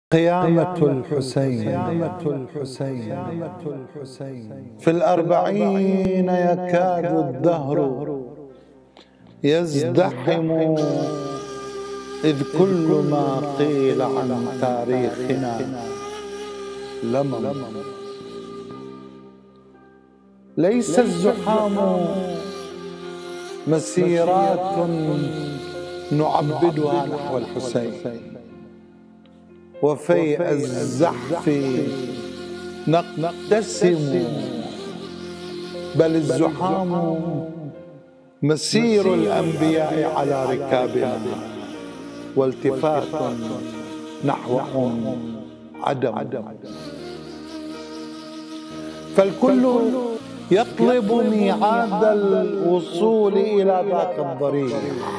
قيامة الحسين في الأربعين يكاد الدهر يزدحم، إذ كل ما قيل عن تاريخنا لمم. ليس الزحام مسيرات نعبدها نحو الحسين، وفي الزحف نقتسم، بل الزحام مسير الأنبياء على ركابنا، والتفات نحوهم عدم. فالكل يطلب ميعاد الوصول إلى ذاك الضريح،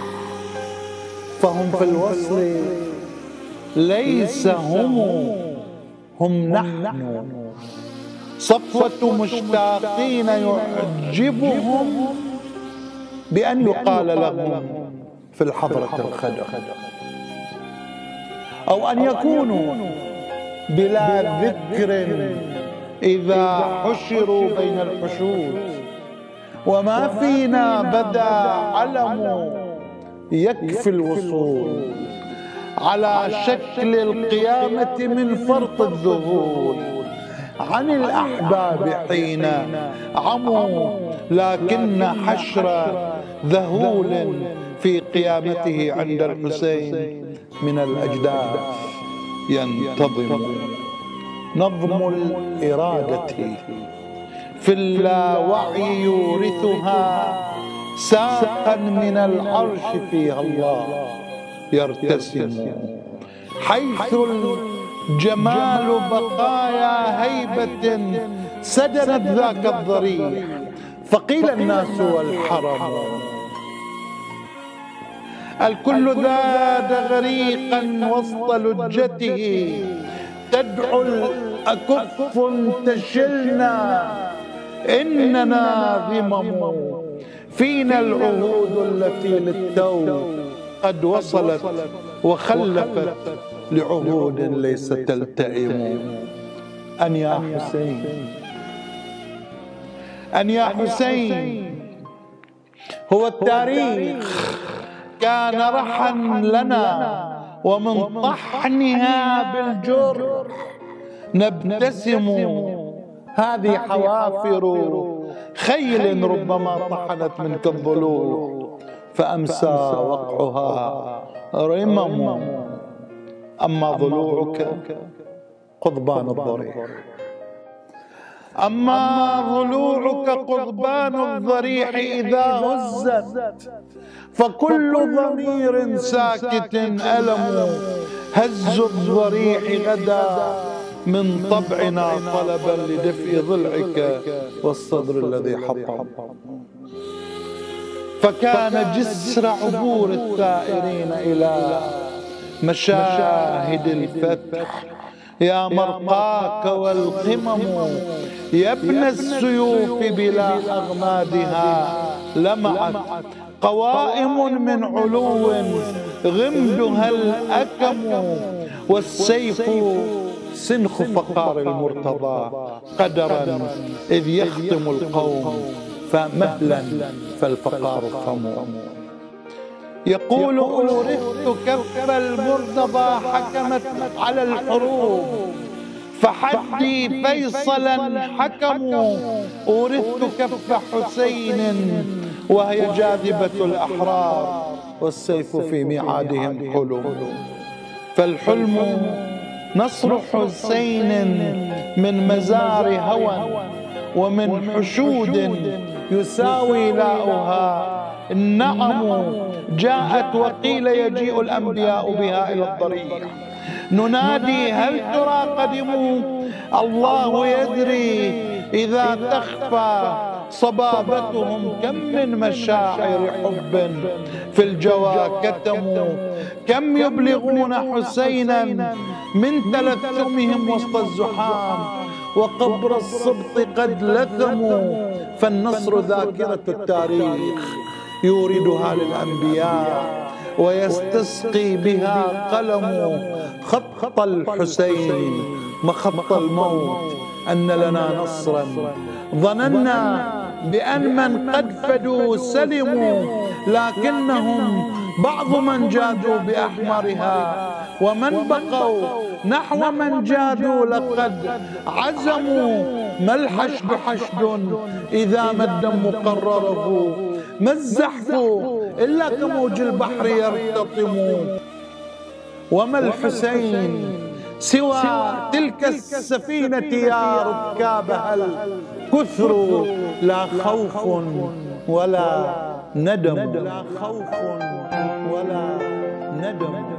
فهم في الوصل ليس هم نحن. صفوة مشتاقين يعجبهم بأن يقال لهم في الحضرة الخدر، أو أن يكونوا بلا ذكر إذا حشروا بين الحشود، وما فينا بدا علم يكفي الوصول، على شكل القيامة من فرط الذهول عن الأحباب حين عموا، لكن حشر ذهول في قيامته عند الحسين من الأجداث ينتظم. نظم الإرادة في اللاوعي يورثها، ساقا من العرش فيها الله يرتسم، حيث الجمال بقايا هيبة سدنت ذاك الضريح، فقيل الناس والحرم. الكل ذاد غريقا وسط لجته، تدعو الأكف تشلنا إننا ذمم، فينا العهود التي للتو قد وصلت، وخلفت لعهود ليس تلتئم. أن يا حسين، أن يا حسين، هو التاريخ كان رحا لنا، ومن طحنها بالجرح نبتسم. هذه حوافر خيل ربما طحنت منك الضلوع، فأمسى وقعها رمم. أما ضلوعك قضبان الضريح، أما ضلوعك قضبان الضريح، إذا هزت فكل ضمير ساكت ألم. هز الضريح غدا من طبعنا طلبا لدفء ضلعك والصدر الذي حطم. فكان جسر عبور الثائرين إلى مشاهد الفتح يا مرقاك والقمم، يا ابن السيوف بلا أغمادها لمعت قوائم من علو غمدها الأكم، والسيف سنخ فقار المرتضى قدرا إذ يختم القوم، فمهلا فالفقار فم. يقول أورثت كف المرتضى حكمت على الحروب، فحدي فيصلا حكموا. أورثت كف حسين وهي جاذبة الأحرار، والسيف في ميعادهم حلم. فالحلم نصر حسين من مزار هوى، ومن حشود يساوي لاؤها النعم. جاءت وقيل يجيء الأنبياء بها إلى الضريح، ننادي هل ترى قدموا؟ الله يدري إذا تخفى صبابتهم، كم من مشاعر حب في الجوى كتموا. كم يبلغون حسينا من تلثمهم وسط الزحام، وقبر الصبط قد لثموا. فالنصر ذاكرة التاريخ يوردها للأنبياء، ويستسقي بها قلم خط الحسين مخط الموت أن لنا نصرا. ظننا بأن من قد فدوا سلموا، لكنهم بعض من جادوا بأحمرها، ومن بقوا نحو من جادوا لقد عزموا. ما الحشد حشد إذا ما الدم قرره، ما الزحف إلا كموج البحر يرتطم. وما الحسين سوى تلك السفينة يا ركابها الكثر، لا خوف ولا ندم، لا خوف ولا ندم.